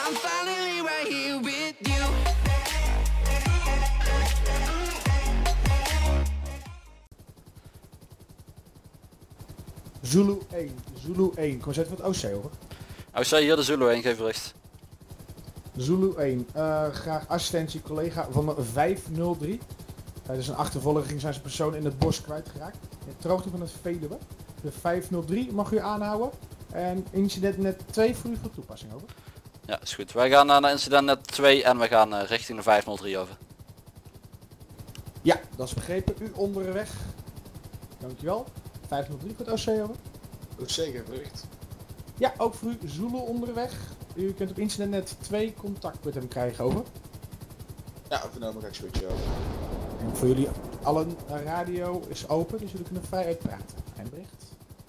I'm finally right here with you. Zulu 1, Zulu 1. Kom eens uit van het OC hoor. OC hier de Zulu 1, geef bericht. Zulu 1, graag assistentie collega van de 503. Tijdens een achtervolging zijn ze persoon in het bos kwijtgeraakt. In het droogte van het Veluwe. De 503 mag u aanhouden. En incident net 2 voor u van toepassing over. Ja, is goed. Wij gaan naar incident net 2 en we gaan richting de 503 over. Ja, dat is begrepen. U onderweg. Dankjewel. 503 voor het OC over. Ook zeker bericht. Ja, ook voor u Zulu onderweg. U kunt op incident net 2 contact met hem krijgen over. Ja, vernomen ga ik switchen over. En voor jullie allen, radio is open, dus jullie kunnen vrij uitpraten. Geen bericht.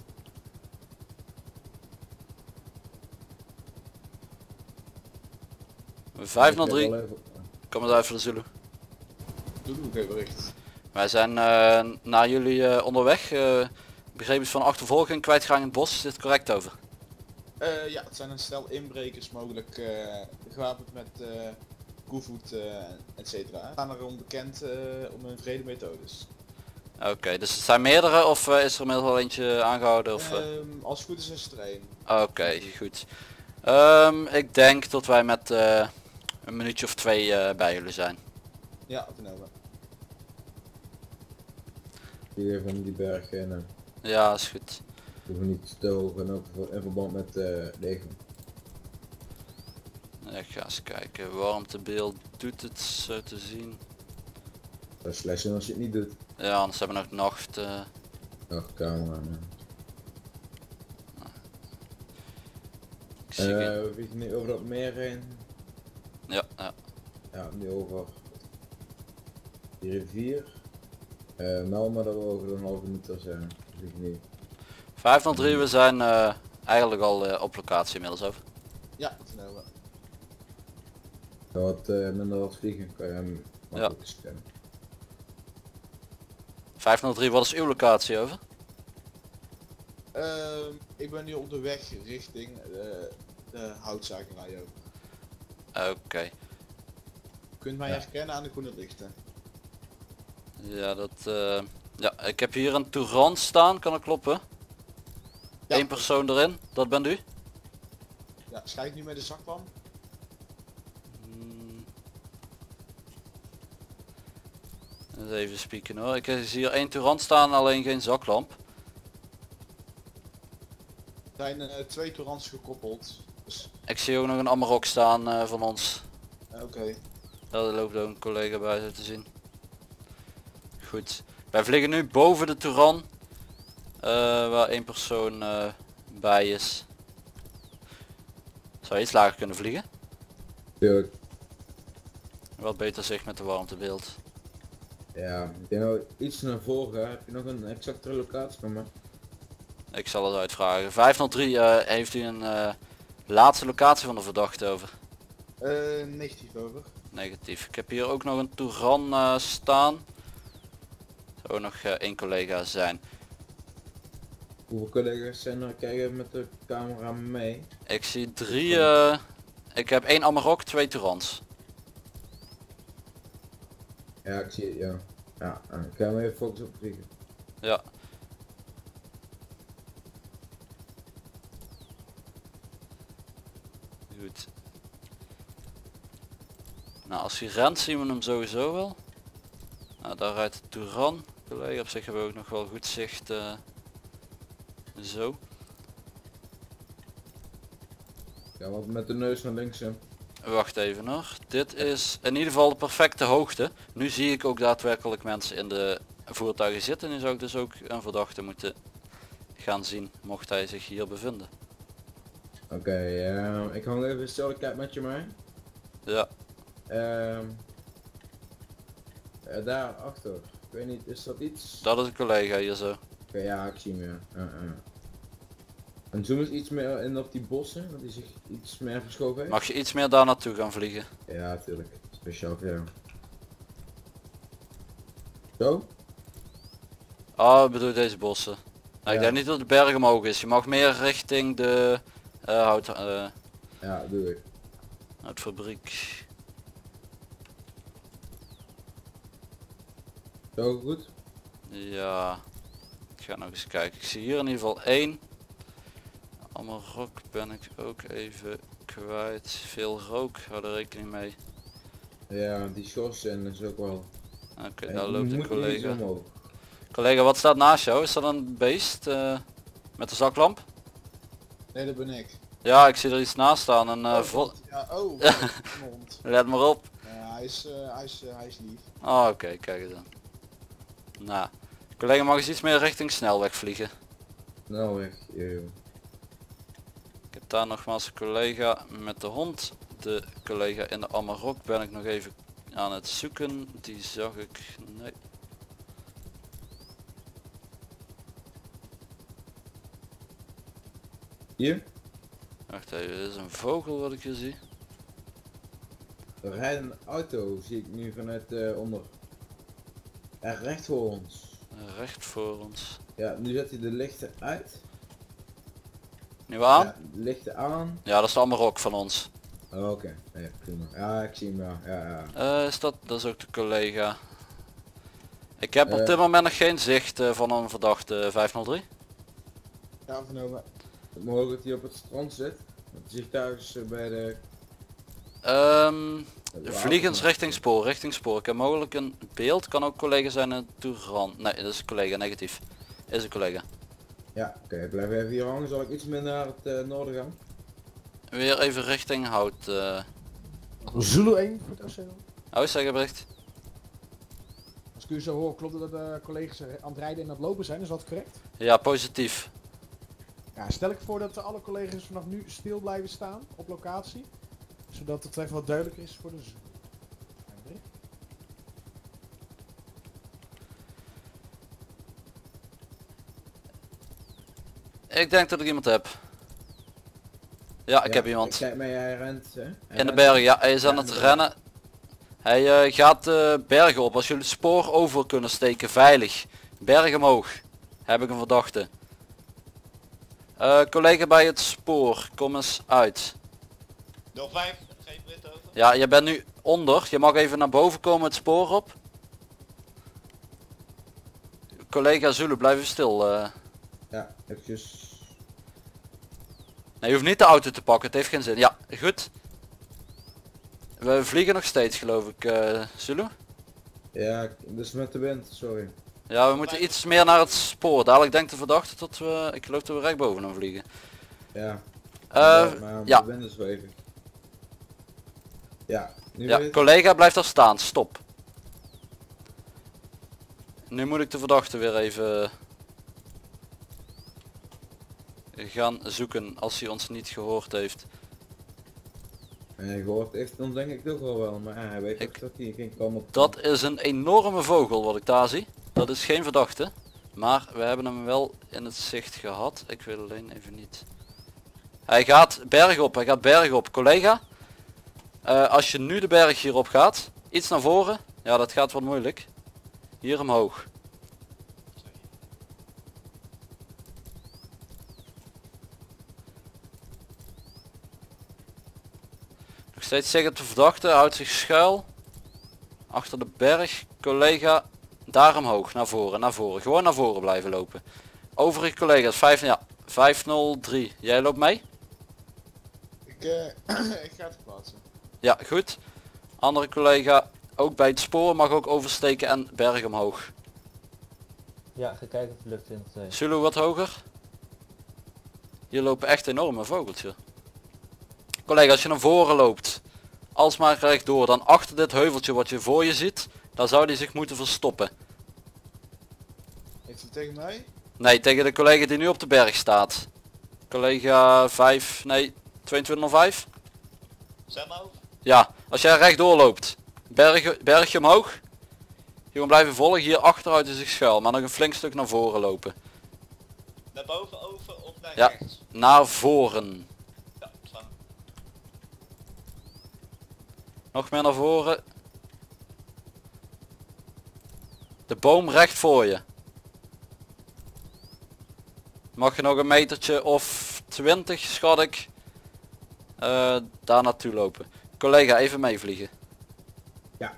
De 503, kom eens uit voor de Zulu. Doe geen bericht. Wij zijn naar jullie onderweg. Begrepen is van achtervolging, kwijtgegaan in het bos. Is dit correct over? Ja, het zijn een stel inbrekers mogelijk gewapend met koevoet etc. Gaan er onbekend om hun vrede methodes. Oké, dus het zijn meerdere of is er inmiddels al eentje aangehouden? Of, Als het goed is er één. Oké, goed. Ik denk dat wij met een minuutje of 2 bij jullie zijn. Ja, vernomen. Hier van die berg en Ja, is goed. hoeven niet te hogen ook in verband met leger. Ik ga eens kijken. Warmtebeeld doet het zo te zien. Dat is slecht als je het niet doet. Ja, anders hebben we nog nacht. Nog camera. Ik zie geen- We vliegen nu over dat meer heen. Ja, ja. Ja, nu over die rivier. Meld maar dat we over een halve minuut er zijn. We vliegen nu. 503, we zijn eigenlijk al op locatie inmiddels over. Ja, vernomen. Ga wat minder wat vliegen, kan je hem makkelijk scannen. 503, wat is uw locatie over? Ik ben nu op de weg richting de houtzakerij ook. Oké. Kunt mij herkennen aan de groene lichten. Ja, ja, ik heb hier een Touran staan, kan dat kloppen? Ja. Eén persoon erin, dat bent u? Ja, schijt ik nu met de zaklamp? Eens even spieken hoor. Ik zie hier één Touran staan, alleen geen zaklamp. Er zijn 2 Tourans gekoppeld. Dus, Ik zie ook nog een Amarok staan van ons. oké. Daar loopt ook een collega bij zo te zien. Goed. Wij vliegen nu boven de Touran. Waar één persoon bij is. Zou je iets lager kunnen vliegen? Tuurlijk. Wat beter zicht met de warmtebeeld. Ja, ik denk dat we iets naar voren gaan. Heb je nog een exactere locatie van me? Ik zal het uitvragen. 503, heeft u een laatste locatie van de verdachte over? Negatief over. Negatief. Ik heb hier ook nog een Touran staan. Zou nog één collega zijn. Hoeveel collega's zijn er kijken met de camera mee? Ik zie 3. Ik heb 1 Amarok, 2 Tourans. Ja, ik zie het, ja. Ja, ik ga hem even focussen op vliegen. Ja. Goed. Nou, als hij rent zien we hem sowieso wel. Nou, daar rijdt de Touran. Collega, op zich hebben we ook nog wel goed zicht. Zo. Ja, wat met de neus naar links, hè. Wacht even hoor. Dit is in ieder geval de perfecte hoogte. Nu zie ik ook daadwerkelijk mensen in de voertuigen zitten. Nu zou ik dus ook een verdachte moeten gaan zien, mocht hij zich hier bevinden. Oké, ik hang even stil, kijk met je mee. Ja. Daar achter. Ik weet niet, is dat iets? Dat is een collega hier zo. Oké, ja, ik zie hem, ja. En zoom eens iets meer in op die bossen, dat hij zich iets meer verschoven heeft. Mag je iets meer daar naartoe gaan vliegen? Ja, natuurlijk. Speciaal voor jou. Zo? Ah, ik bedoel deze bossen. Nou, ik Ja. denk niet dat de berg omhoog is. Je mag meer richting de hout. Ja, doe ik. Uit fabriek. Zo goed? Ja. Ik ga nog eens kijken. Ik zie hier in ieder geval 1. Allemaal rook ben ik ook even kwijt. Veel rook, hou er rekening mee. Ja, die schorsen is ook wel. Oké, En daar je loopt een moet niet collega. eens omhoog. Collega, wat staat naast jou? Is dat een beest met de zaklamp? Nee, dat ben ik. Ja, ik zie er iets naast staan. En, Ja, oh, mond. let maar op. Ja, hij is lief. Oh, oké, kijk eens dan. Nou, collega mag eens iets meer richting snelweg vliegen. Nou weg. Ik heb daar nogmaals een collega met de hond. De collega in de Amarok ben ik nog even aan het zoeken. Die zag ik. Nee. Hier? Wacht even, dit is een vogel wat ik hier zie. Er rijdt een auto, zie ik nu vanuit onder. Er recht voor ons. Recht voor ons. Ja, nu zet hij de lichten uit. Nu aan? Ja, de lichten aan. Ja, dat is de Amarok van ons. Oh, oké, ja, prima. Ja, ik zie hem wel. Ja. Is dat is ook de collega. Ik heb op dit moment nog geen zicht van een verdachte 503. Ja, vernomen. Mogelijk dat hij op het strand zit. Het vliegtuig is bij de... Vliegens richting spoor, richting spoor. Ik heb mogelijk een beeld, kan ook collega zijn in Toeran. Nee, dat is een collega, negatief. Is een collega. Ja, oké, blijf even hier hangen. Zal ik iets meer naar het noorden gaan? Weer even richting hout. Zulu 1 voor het OCL. Oh, zeg je bericht. Als ik u zo hoor, klopt het dat de collega's aan het rijden en aan het lopen zijn, is dat correct? Ja, positief. Ja, stel ik voor dat alle collega's vanaf nu stil blijven staan op locatie. Zodat het even wat duidelijker is voor de Zulu. Ik denk dat ik iemand heb. Ja, ik heb iemand. Kijk maar, hij rent, hè? Hij In de rent. bergen, ja, hij is aan Ja, het in de rennen. Hij gaat bergen op. Als jullie het spoor over kunnen steken, veilig. Berg omhoog. Heb ik een verdachte. Collega bij het spoor, kom eens uit. 05, geef me dit over. Ja, je bent nu onder. Je mag even naar boven komen het spoor op. Collega Zulu, blijf even stil. Ja, eventjes. Nee, je hoeft niet de auto te pakken, het heeft geen zin. Ja, goed. We vliegen nog steeds, geloof ik, Zulu. Ja, dus met de wind, sorry. Ja, we moeten iets meer naar het spoor. Dadelijk denkt de verdachte dat we, ik geloof dat we recht boven hem vliegen. Ja. Maar ja. de wind is zweven. Ja, nu Ja, weer. collega blijft daar staan, stop. Nu moet ik de verdachte weer even gaan zoeken als hij ons niet gehoord heeft. Hij gehoord heeft, dan denk ik toch wel, maar hij weet ook dat hij geen kant op. Dat is een enorme vogel wat ik daar zie. Dat is geen verdachte. Maar we hebben hem wel in het zicht gehad. Ik wil alleen even niet. Hij gaat berg op. Collega. Als je nu de berg hierop gaat. Iets naar voren. Ja, dat gaat wat moeilijk. Hier omhoog. Nog steeds zeggen de verdachte houdt zich schuil. Achter de berg. Collega. Daar omhoog. Naar voren. Gewoon naar voren blijven lopen. Overige collega's. 503. Jij loopt mee? Ik ga het plaatsen. Ja, goed. Andere collega ook bij het spoor, mag ook oversteken en berg omhoog. Ja, ga kijken of het lukt in het Zulu wat hoger. Hier lopen echt enorme vogeltjes. Collega, als je naar voren loopt, alsmaar rechtdoor, dan achter dit heuveltje wat je voor je ziet, daar zou die zich moeten verstoppen. Heeft hij tegen mij? Nee, tegen de collega die nu op de berg staat. Collega 2205. Zet maar over. Ja, als jij rechtdoor loopt, bergje omhoog. Gewoon blijven volgen, hier achteruit is zich schuil, maar nog een flink stuk naar voren lopen. Naar boven, over of naar Ja. rechts? Naar voren. Ja, slaan. Nog meer naar voren. De boom recht voor je. Mag je nog een metertje of 20 schat ik daar naartoe lopen. Collega, even meevliegen. Ja.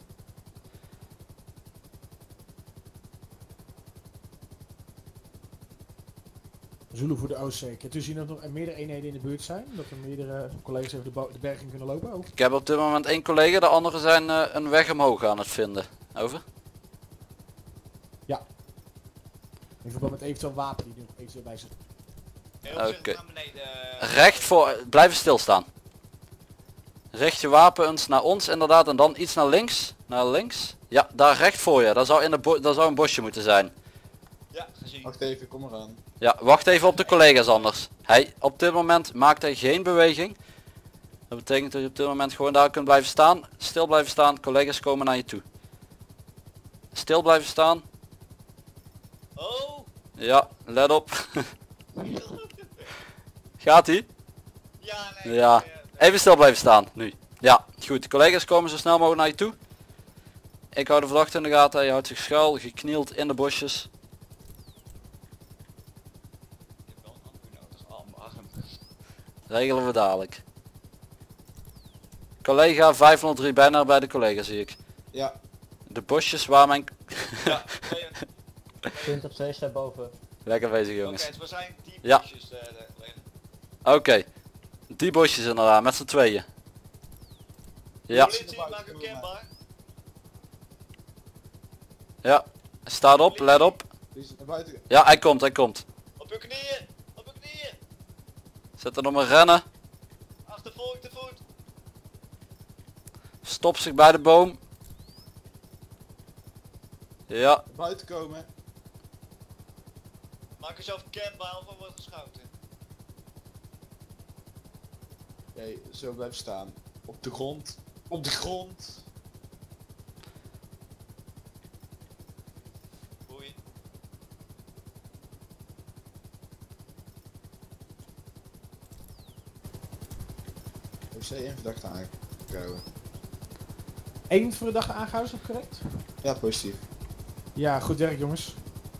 Zulu voor de OC. Kunt u zien dat er nog meerdere eenheden in de buurt zijn? Dat er meerdere collega's even de berg in kunnen lopen? Over. Ik heb op dit moment 1 collega, de anderen zijn een weg omhoog aan het vinden. Over. In verband met eventueel wapen die er nog eventueel bij zitten. Heel voorzichtig Oké. naar beneden. Recht voor, blijven stilstaan. Richt je wapen eens naar ons inderdaad en dan iets naar links. Naar links. Ja, daar recht voor je. Daar zou, daar zou een bosje moeten zijn. Ja, gezien. Wacht even, kom eraan. Ja, wacht even op de collega's anders. Hij, op dit moment maakt hij geen beweging. Dat betekent dat je op dit moment gewoon daar kunt blijven staan. Stil blijven staan, collega's komen naar je toe. Stil blijven staan. Oh! Ja, let op. Gaat ie? Ja, nee. Ja. nee. Even stil blijven staan, nu. Ja, goed. De collega's komen zo snel mogelijk naar je toe. Ik hou de verdachte in de gaten. Hij houdt zich schuil, geknield in de bosjes. Ik heb wel een handboei nodig. Arm. Regelen we dadelijk. Collega 503 bijna bij de collega zie ik. Ja, De bosjes waar mijn... Ja, nee, Punt op 2 staat boven. Lekker bezig oké, jongens. dus we zijn die Ja. bosjes liggen. Oké. Die bosjes inderdaad, met z'n tweeën. Ja, Politie, maak hem kenbaar. ja. Staat op, let op. die is naar buiten. Ja, hij komt. Op uw knieën. Op uw knieën. Zet er nog maar rennen. Achtervolg de voet. Stop zich bij de boom. Ja, Naar buiten komen. Maak jezelf kenbaar of er wordt geschoten. Jij, zo blijven staan. Op de grond. Op de grond. Boei. OC en verdachte aangehouden. 1 verdachte aangehouden, is dat correct? Ja, positief. Ja, goed werk jongens.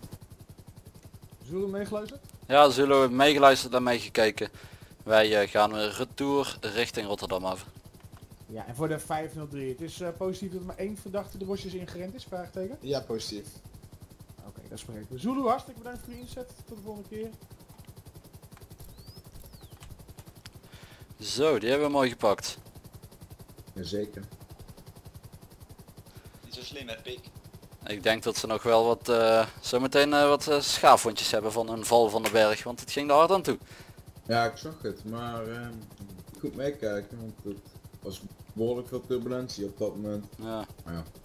Zulu meegeluisterd? ja, zullen we meegeluisterd en meegekeken. Wij gaan weer retour richting Rotterdam af. Ja, en voor de 503. Het is positief dat er maar 1 verdachte de bosjes ingerend is, vraagteken? Ja, positief. Oké, dat spreken we. Zulu, hartstikke bedankt voor de inzet. Tot de volgende keer. Zo, die hebben we mooi gepakt. Jazeker. Niet zo slim met pik. Ik denk dat ze nog wel wat, zometeen wat schaafwondjes hebben van een val van de berg, want het ging er hard aan toe. Ja, ik zag het, maar goed meekijken, want het was behoorlijk veel turbulentie op dat moment. Ja. Maar ja,